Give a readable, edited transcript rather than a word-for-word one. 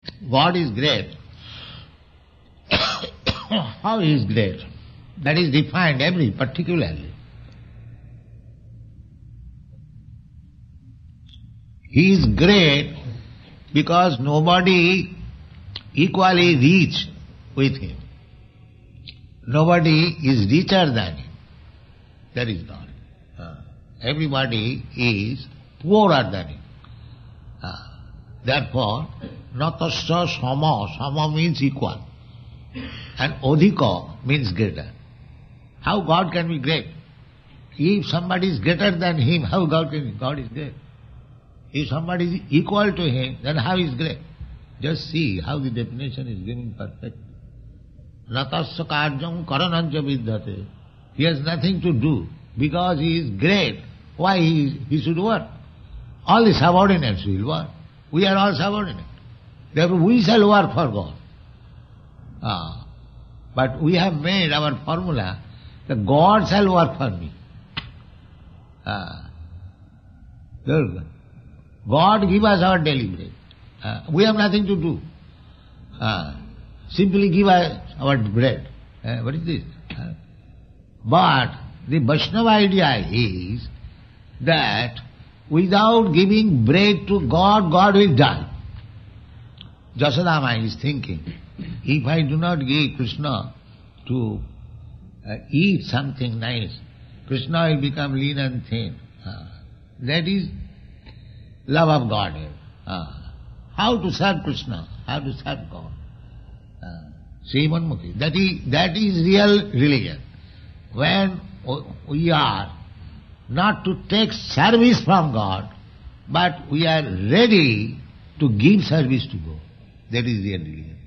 God is great. How He is great? That is defined every particularly. He is great because nobody equally rich with Him. Nobody is richer than Him. That is God. Everybody is poorer than Him. Therefore, natasya sama, sama means equal, and odhika means greater. How God can be great? If somebody is greater than Him, how God can be? God is great. If somebody is equal to Him, then how is great? Just see how the definition is given perfect. Natasya karyam karananja vidyate. He has nothing to do. Because He is great, why he should work? All the subordinates will work. We are all subordinate. Therefore we shall work for God. But we have made our formula that God shall work for me. God give us our daily bread. We have nothing to do. Simply give us our bread. What is this? But the Vaishnava idea is that without giving bread to God, God will die. Jasodama is thinking, if I do not give Krishna to eat something nice, Krishna will become lean and thin. That is love of God. How to serve Krishna, how to serve God. Srimanmukhi. That is real religion. When we are not to take service from God, but we are ready to give service to God. That is real religion.